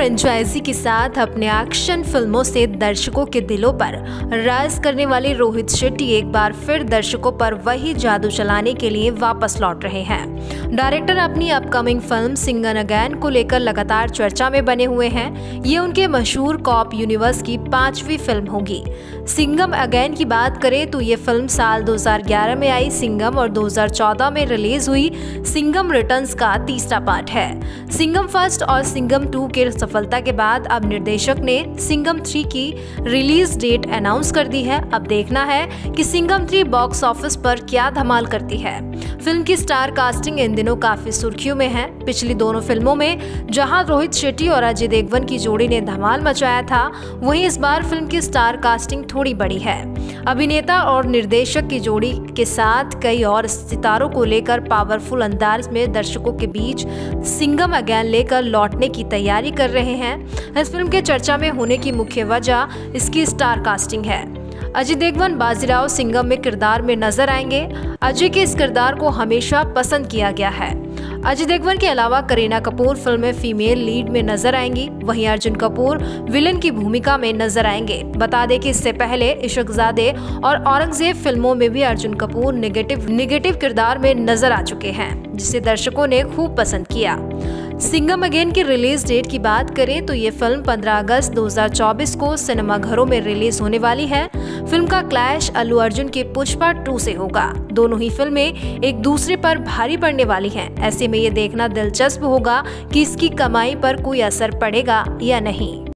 Franchise के साथ अपने एक्शन फिल्मों से दर्शकों के दिलों पर राज करने वाले रोहित शेट्टी एक बार फिर दर्शकों पर वही जादू चलाने के लिए वापस लौट रहे हैं। डायरेक्टर अपनी अपकमिंग फिल्म सिंघम अगेन को लेकर लगातार चर्चा में बने हुए हैं। ये उनके मशहूर कॉप यूनिवर्स की 5वीं फिल्म होगी। सिंघम अगेन की बात करें तो ये फिल्म साल 2011 में आई सिंघम और 2014 में रिलीज हुई सिंघम रिटर्न्स का तीसरा पार्ट है। सिंघम फर्स्ट और सिंघम 2 के सफलता के बाद अब निर्देशक ने सिंघम 3 की रिलीज डेट अनाउंस कर दी है। अब देखना है कि सिंघम 3 बॉक्स ऑफिस पर क्या धमाल करती है। फिल्म की स्टार कास्टिंग इन दिनों काफी सुर्खियों में है। पिछली दोनों फिल्मों में जहां रोहित शेट्टी और अजय देवगन की जोड़ी ने धमाल मचाया था, वहीं इस बार फिल्म की स्टार कास्टिंग थोड़ी बड़ी है। अभिनेता और निर्देशक की जोड़ी के साथ कई और सितारों को लेकर पावरफुल अंदाज में दर्शकों के बीच सिंघम अगेन लेकर लौटने की तैयारी कर रहे हैं। इस फिल्म के चर्चा में होने की मुख्य वजह इसकी स्टार कास्टिंग है। अजय देवगन बाजीराव सिंघम में किरदार में नजर आएंगे। अजय के इस किरदार को हमेशा पसंद किया गया है। अजय देवगन के अलावा करीना कपूर फिल्म में फीमेल लीड में नजर आएंगी। वहीं अर्जुन कपूर विलन की भूमिका में नजर आएंगे। बता दें कि इससे पहले इश्कजादे और औरंगजेब फिल्मों में भी अर्जुन कपूर निगेटिव किरदार में नजर आ चुके हैं, जिसे दर्शकों ने खूब पसंद किया। सिंघम अगेन की रिलीज डेट की बात करें तो ये फिल्म 15 अगस्त 2024 को सिनेमाघरों में रिलीज होने वाली है। फिल्म का क्लैश अल्लू अर्जुन के पुष्पा 2 से होगा। दोनों ही फिल्में एक दूसरे पर भारी पड़ने वाली हैं। ऐसे में ये देखना दिलचस्प होगा कि इसकी कमाई पर कोई असर पड़ेगा या नहीं।